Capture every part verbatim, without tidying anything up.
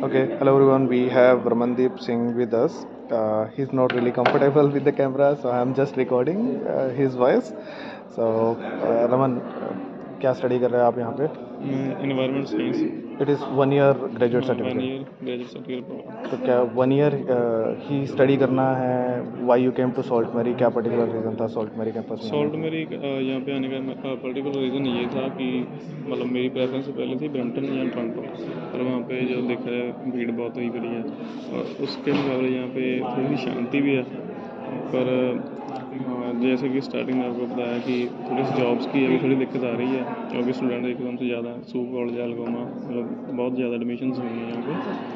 Okay, hello everyone. We have Ramandeep Singh with us. Uh, he's not really comfortable with the camera, so I'm just recording uh, his voice. So, uh, Raman, uh, क्या study कर रहे हैं आप यहाँ पे? मैं environment science it is one year graduate one certificate. Year graduate certificate program. तो क्या वन ईयर ही स्टडी करना है? Why you came to Sault Marie? क्या पर्टिकुलर रीज़न था सॉल्ट मैरी कैंपस में? सॉल्ट मेरी यहाँ पे आने का पर्टिकुलर रीज़न ये था कि मतलब मेरी प्रेफरेंस पहले थी ब्रैम्पटन या टोरंटो, पर वहाँ पे जो देखा है भीड़ बहुत हुई पड़ी है और उसके मुकाबले यहाँ पे थोड़ी सी शांति भी है। पर जैसे कि स्टार्टिंग में आपको बताया कि थोड़ी सी जॉब्स की अभी थोड़ी दिक्कत आ रही है क्योंकि स्टूडेंट एकदम से ज़्यादा सूप कॉलेज अलगोमा मतलब बहुत ज़्यादा एडमिशन्स हुई हैं यहाँ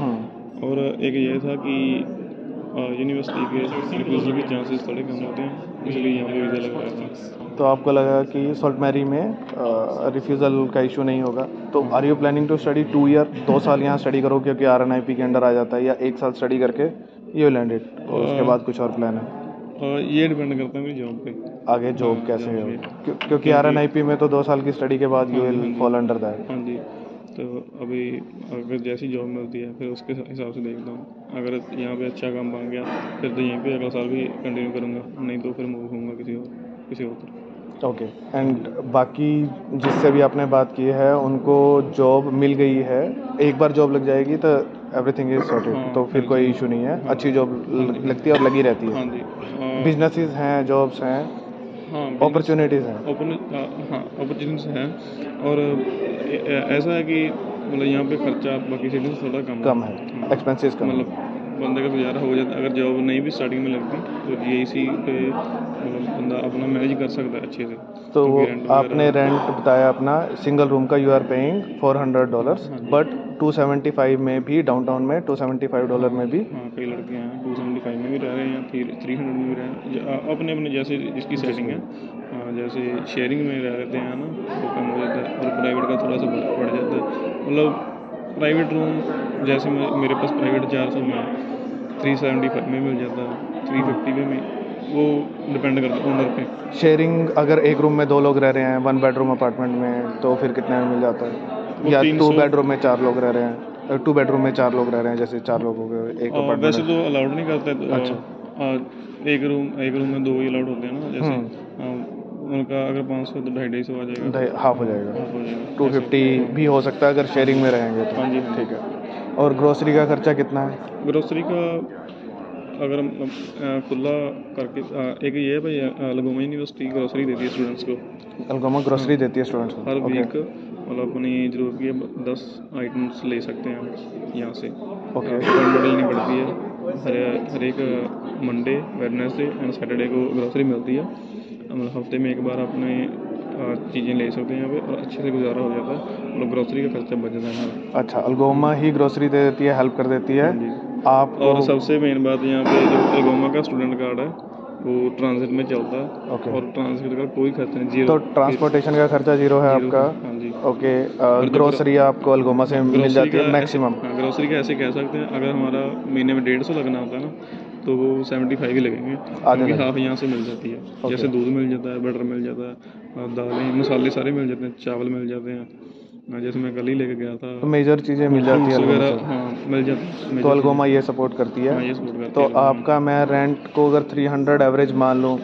पे। और एक ये था कि यूनिवर्सिटी के रिफ्यूज़ल के चांसेस थोड़े कम होते हैं, इसलिए यहाँ पे वीज़ा लग रहा था। तो आपको लगा कि सॉल्ट मैरी में रिफ्यूज़ल का इशू नहीं होगा, तो are you planning to study two year दो साल यहाँ स्टडी करो क्योंकि आर एन आई पी के अंडर आ जाता है, या एक साल स्टडी करके यू लैंडेड और उसके बाद कुछ और प्लान है? और ये डिपेंड करता है मेरी जॉब पे आगे जॉब हाँ, कैसे जॉब है, पे। क्यों- क्योंकि आर एन आई पी में तो दो साल की स्टडी के बाद यू हाँ जी, विल हाँ जी। Fall under that. हाँ जी, तो अभी अगर जैसी जॉब मिलती है फिर उसके हिसाब से देखता हूँ। अगर यहाँ पे अच्छा काम बन गया फिर तो यहीं पे अगला साल भी कंटिन्यू करूँगा, नहीं तो फिर मूव होऊंगा किसी और किसी और तरफ। ओके. एंड बाकी जिससे भी आपने बात की है उनको जॉब मिल गई है, एक बार जॉब लग जाएगी तो एवरीथिंग इज सॉर्टेड, हाँ, तो फिर हाँ कोई जी। इशू नहीं है. हाँ, अच्छी जॉब हाँ जी। लगती है और लगी रहती हाँ है. जी। बिजनेसेस हैं, जॉब्स हैं, हाँ अपॉर्चुनिटीज़ हैं. ओपन हाँ अपॉर्चुनिटीज हैं। और ए- ए- ऐसा है कि मतलब यहाँ पे खर्चा बाकी सिटी से थोड़ा कम कम है, हाँ। एक्सपेंसेस कम है. मतलब बंदे का गुजारा हो जाता है। अगर जॉब नहीं भी स्टार्टिंग में लगती तो जी आई सी पे मतलब बंदा अपना मैनेज कर सकता है अच्छे से। तो क्योंकि रेंट आपने वगैरह रेंट बताया अपना सिंगल रूम का, you are paying four hundred dollars, हाँ जी। बट टू सेवेंटी फाइव में भी डाउनटाउन में टू सेवेंटी फाइव डॉलर में भी हाँ कई लड़के हैं टू सेवेंटी फाइव में भी रह रहे हैं, थ्री थ्री हंड्रेड में भी रह रहे हैं, ज- अपने अपने जैसे जिसकी सेटिंग है। हाँ, जैसे शेयरिंग में रह लेते हैं ना तो कम हो जाता है और प्राइवेट का थोड़ा सा बढ़ बढ़ जाता है। मतलब प्राइवेट रूम जैसे मैं मेरे पास प्राइवेट चार सौ में थ्री सेवेंटी फाइव में मिल जाता है, थ्री फिफ्टी में भी वो डिपेंड करता है ओनर पे। शेयरिंग अगर एक रूम में दो लोग रह रहे हैं वन बेडरूम अपार्टमेंट में तो फिर कितने में मिल जाता है? वो या तीन टू सौ बेडरूम में चार लोग रह रहे हैं, टू बेडरूम में चार लोग रह रहे हैं, जैसे चार लोग हो गए एक आ, वैसे अपार्टमेंट. तो अलाउड नहीं करते तो, अच्छा. आ, एक रूम एक रूम में दो ही अलाउड होते हैं ना जैसे आ, उनका अगर पाँच सौ तो ढाई ढाई सौ आ जाएगा, हाफ हो जाएगा, हाफ हो जाएगा टू ऐसे। फिफ्टी भी हो सकता है अगर शेयरिंग में रहेंगे तो. हाँ जी, हाँ जी। ठीक है. और ग्रोसरी का खर्चा कितना है? ग्रोसरी का अगर हम आ, खुला करके आ, एक ये है भाई अलगोमा यूनिवर्सिटी ग्रोसरी देती है स्टूडेंट्स को। अलगोमा ग्रोसरी देती है स्टूडेंट्स को? हर ओके. वीक मतलब अपनी ज़रूरत की दस आइटम्स ले सकते हैं हम यहाँ से। ओके. बंडल नहीं पड़ती है, हर हर एक मंडे वेडनेसडे एंड सैटरडे को ग्रोसरी मिलती है। मतलब हफ्ते में एक बार अपने चीज़ें ले सकते हैं यहाँ पे और अच्छे से गुजारा हो जाता है, मतलब ग्रोसरी का खर्चा बच जाता है हमारा। अच्छा, अलगोमा ही ग्रोसरी दे देती है, हेल्प कर देती है हाँ जी। आप. और सबसे मेन बात यहाँ पे जो अलगोमा का स्टूडेंट कार्ड है वो ट्रांजिट में चलता है। ओके. और ट्रांजिट का कोई खर्चा नहीं, जीरो। तो ट्रांसपोर्टेशन का खर्चा जीरो है जीरो आपका? हाँ जी। ओके. और जो ग्रोसरी आपको अलगोमा से मिल ग्रोसरी जाती का है ऐसे मैक्सिमम? हाँ ग्रोसरी का ऐसे कह सकते हैं अगर हमारा महीने में डेढ़ सौ लगना होता है ना तो वो सेवेंटी फाइव ही लगेंगे, क्योंकि लगे. हाफ यहाँ से मिल जाती है। ओके. जैसे दूध मिल जाता है, बटर मिल जाता है, दालें मसाले सारे मिल जाते हैं, चावल मिल जाते हैं। हाँ, जैसे मैं कल ही लेके गया था तो मेजर चीज़ें मिल जाती है फ्रूट्स अलगोमा वगैरह से. हाँ मिल जाती है। तो अलगोमा ये सपोर्ट करती है. हाँ ये सपोर्ट करती तो है अलगोमा। आपका मैं रेंट को अगर थ्री हंड्रेड एवरेज मान लूँ,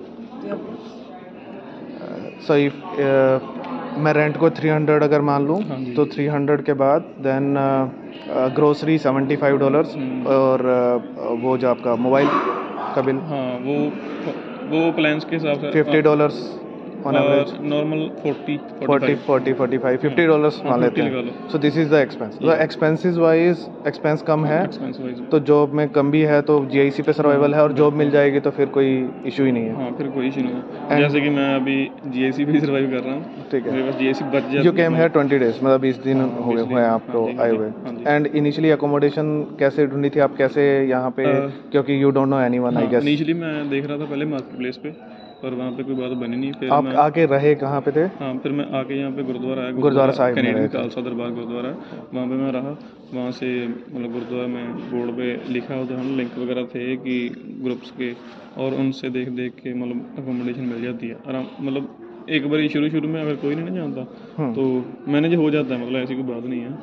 सो इफ मैं रेंट को थ्री हंड्रेड अगर मान लूँ हाँ जी। तो थ्री हंड्रेड के बाद then grocery seventy five dollars, और uh, वो जो आपका मोबाइल का बिल हाँ वो वो प्लान्स के हिसाब से fifty dollars on average. Normal forty forty forty forty five fifty dollars मान लेते लगा हैं. लो। So this is the expense. तो एक्सपेंसेस वाइज एक्सपेंस कम है, एक्सपेंस वाइज तो जॉब में कम भी है, तो जी आई सी पे सर्वाइवल है, और जॉब मिल जाएगी तो फिर कोई इशू ही नहीं है. हाँ फिर कोई इशू नहीं है। जैसे कि मैं अभी जी आई सी पे सर्वाइव कर रहा हूँ, ठीक है. मेरे पास जी आई सी बच जाती है। यू केम है ट्वेंटी डेज, मतलब बीस दिन हाँ, हो गए बीस दिन, हुए हाँ आपको जी, हाँ आए जी, हुए. हाँ जी। एंड इनिशियली अकोमोडेशन कैसे ढूंढी थी आप, कैसे यहाँ पे, अ, क्योंकि you don't know anyone I guess. Initially मैं देख रहा था पहले मार्केट प्लेस पे, पर वहाँ पे कोई बात बनी नहीं। फिर आप मैं आके रहे कहाँ पे थे? हाँ फिर मैं आके यहाँ पे गुरुद्वारा है, गुरुद्वारा साहिब में कैनेडियन रहे थे. खालसा दरबार गुरुद्वारा है, वहाँ पे मैं रहा। वहाँ से मतलब गुरुद्वारा में बोर्ड पे लिखा होता है, लिंक वगैरह थे कि ग्रुप्स के, और उनसे देख देख के मतलब अकोमोडेशन मिल जाती है आराम। मतलब एक बार शुरू शुरू में अगर कोई नहीं ना जानता तो मैनेज हो जाता है, मतलब ऐसी कोई बात नहीं है।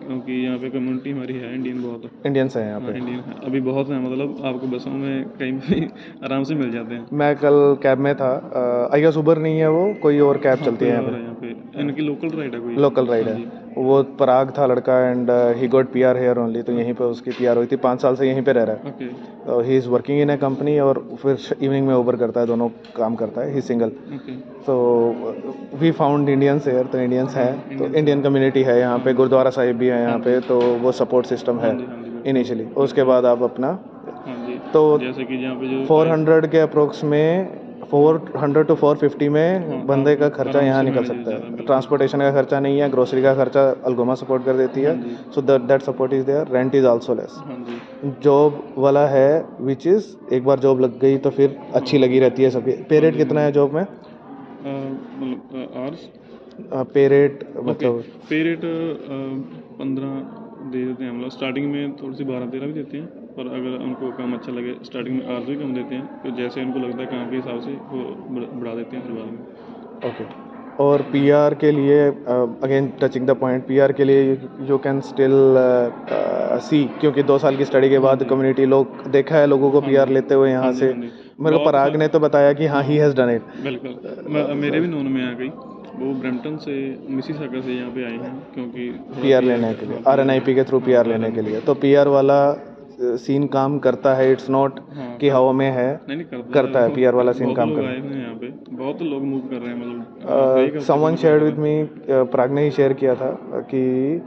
क्योंकि यहाँ पे कम्युनिटी हमारी है इंडियन बहुत, इंडियंस हैं यहाँ हाँ पे। इंडियन है अभी बहुत है, मतलब आपको बसों में कहीं भी आराम से मिल जाते हैं। मैं कल कैब में था, आई गेस उबर नहीं है वो, कोई और कैब हाँ, चलती है यहाँ कोई और पे, है यहाँ पे, इनकी लोकल राइड है कोई, लोकल राइड हाँ है। जी। वो पराग था लड़का and he got P R here only, तो यहीं पे उसकी पी आर हुई थी, पाँच साल से यहीं पे रह रहा है। ओके तो he is working in a company और फिर इवनिंग में उबर करता है, दोनों काम करता है, ही सिंगल। ओके तो वी फाउंड इंडियंस हेयर, तो इंडियंस है, तो इंडियन कम्युनिटी है यहाँ पे, गुरुद्वारा साहिब भी है यहाँ पे, तो वो सपोर्ट सिस्टम है हाँ जी, हाँ जी, बिल्कुल। इनिशियली। उसके बाद आप अपना हाँ जी, तो जैसे कि जहाँ पे जो फोर हंड्रेड के अप्रोक्स में, four hundred to four fifty में हाँ, बंदे का आराम- खर्चा आराम यहाँ से निकल manage हो सकता जाता है, है। बिल्कुल। ट्रांसपोर्टेशन का खर्चा नहीं है, ग्रोसरी का खर्चा अल्गोमा सपोर्ट कर देती है, हाँ जी। So that that support is there, rent is also less. हाँ जी, जॉब वाला है विच इज़ एक बार जॉब लग गई तो फिर अच्छी लगी रहती है सबकी। पे रेट कितना है जॉब में? अ, मतलब आवर्स पे रेट ओके, मतलब पे रेट पंद्रह दे देते हैं, मतलब स्टार्टिंग में थोड़ी सी बारह तेरह भी देते हैं, पर अगर उनको काम अच्छा लगे स्टार्टिंग में आवर्स भी कम देते हैं, तो जैसे उनको लगता है काम के हिसाब से वो बढ़- बढ़ा देते हैं फिर बाद में। ओके। और पीआर के लिए, again touching the point, PR के लिए यू कैन स्टिल सी, क्योंकि दो साल की स्टडी के बाद कम्युनिटी, लोग देखा है लोगों को हाँ पीआर जी, लेते हुए यहाँ हाँ जी, से। हाँ जी। मेरे को बहुत पराग सा- ने तो बताया कि हाँ ही हैज़ डन इट। बिल्कुल, मैं- मेरे भी नोन में आ गई, वो ब्रैम्पटन से मिसिसागा से यहाँ पे आए हैं, क्योंकि थोड़ा पीआर P R लेने के लिए, हाँ, आर एन आई पी के थ्रू हाँ, पीआर लेने के लिए, तो पीआर वाला सीन काम करता है, इट्स नॉट हाँ, कि हवा में है, नहीं नहीं करता, करता है, पीआर वाला सीन बहुत काम लोग करता आए है। हुए हैं यहाँ पे, बहुत लोग मूव कर रहे हैं, मतलब कई का someone shared with me, Parag ने ही शेयर किया था कि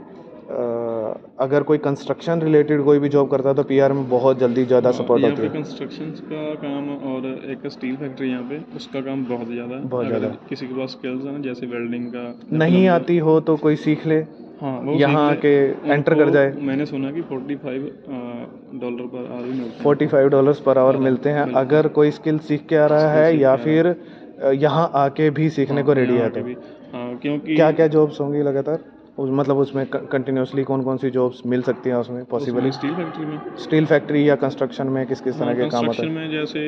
uh, अगर कोई कंस्ट्रक्शन रिलेटेड कोई भी जॉब करता है तो पीआर में बहुत जल्दी ज़्यादा सपोर्ट यहाँ होती पे है। कंस्ट्रक्शन का काम और एक स्टील फैक्ट्री यहाँ पे, उसका काम बहुत ज़्यादा है। बहुत अगर ज़्यादा। किसी के पास स्किल्स है ना, जैसे वेल्डिंग का नहीं आती हो तो कोई सीख ले, हाँ वो यहाँ सीख ले, के एंटर कर उनको जाए। मैंने सुना कि forty five dollar per hour भी मिलते हैं, forty five dollars per hour मिलते हैं मिलते हैं। अगर कोई स्किल सीख के आ रहा Skill है सीख या के आ फिर अ, यहाँ आके भी सीखने को रेडी यहाँ है। आके तो भी, हाँ, क्योंकि क्या क्या जॉब्स होंगी लगातार उस, मतलब उसमें कंटिन्यूसली कौन कौन सी जॉब्स मिल सकती हैं उसमें पॉसिबली? स्टील फैक्ट्री में, स्टील फैक्ट्री या कंस्ट्रक्शन में किस किस तरह हाँ के काम होते कंस्ट्रक्शन हैं? में जैसे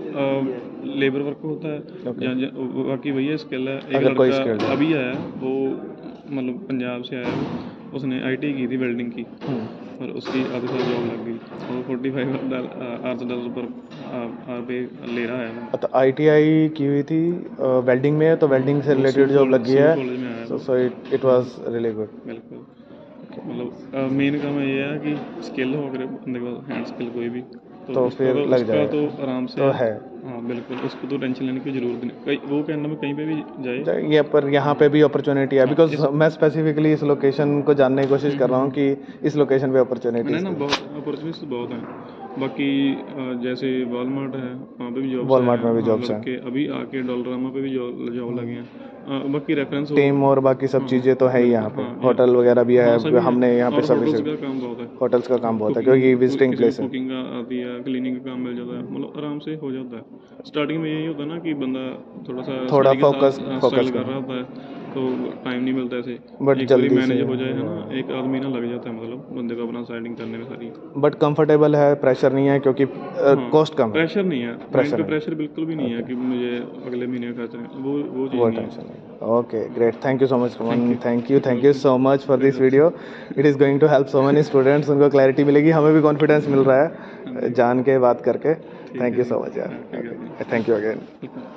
लेबर वर्क होता है, Okay. या, या, बाकी वही है स्किल है। एक अगर कोई skilled लड़का है। अभी आया, वो मतलब पंजाब से आया, वो उसने आईटी की थी वेल्डिंग की, और उसकी आधे साल जॉब लग गई, और फोर्टी फाइव आठ डॉलर पर आर पे ले रहा है वो। तो आई टी आई की हुई थी वेल्डिंग में, तो वेल्डिंग से रिलेटेड जॉब लग गई है, कॉलेज में आया वो। So it it was really good. बिल्कुल, मतलब मेन काम ये है कि स्किल हो, अगर बंदे के पास हैंड स्किल कोई भी, तो उसका फिर तो, लग उसका जाएगा। तो आराम से तो है। हाँ बिल्कुल, उसको तो टेंशन लेने की जरूरत नहीं, कहीं वो कहना में कहीं पे भी जाए। ये पर यहाँ पे भी अपॉर्चुनिटी है, बिकॉज मैं स्पेसिफिकली इस लोकेशन को जानने की कोशिश कर रहा हूँ कि इस लोकेशन पे अपॉर्चुनिटी मैंने ना बहुत अपॉर्चुनिटीज बहुत हैं, बाकी अ, जैसे वॉलमार्ट है, वहाँ पे भी जॉब Walmart में भी jobs हैं। के अभी आके डॉलरामा पे भी जॉब जॉब लगे हैं। अ, बाकी रेफरेंस टीम और बाकी सब चीज़ें तो है ही यहाँ पे, होटल वगैरह भी है, हमने यहाँ पे सभी होटल्स से का काम बहुत है, होटल्स का काम बहुत है क्योंकि विजिटिंग प्लेस है। कुकिंग का आती है, क्लिनिंग का काम मिल जाता है, मतलब आराम से हो जाता है। स्टार्टिंग में यही होता है ना कि बंदा थोड़ा सा थोड़ा study के focus- साथ, हाँ, focus struggle कर कर। रहा होता है, तो टाइम नहीं मिलता ऐसे, But एक बारी जल्दी मैनेज से- हो जाए है ना, एक आध महीना लग जाता है, मतलब बंदे को अपना साइडिंग करने में सारी। बट कंफर्टेबल है, प्रेशर नहीं है क्योंकि कॉस्ट कम है। प्रेशर नहीं है, Pressure प्रेशर नहीं। प्रेशर बिल्कुल भी नहीं है कि मुझे अगले महीने का खर्च है, वो वो चीज़ वो नहीं है। टेंशन नहीं। Okay great, thank you so much Raman, thank you thank you so much for this video. It is going to help so many students, उनको क्लैरिटी मिलेगी, हमें भी कॉन्फिडेंस मिल रहा है जान के बात करके। थैंक यू सो मच यार, थैंक यू अगेन।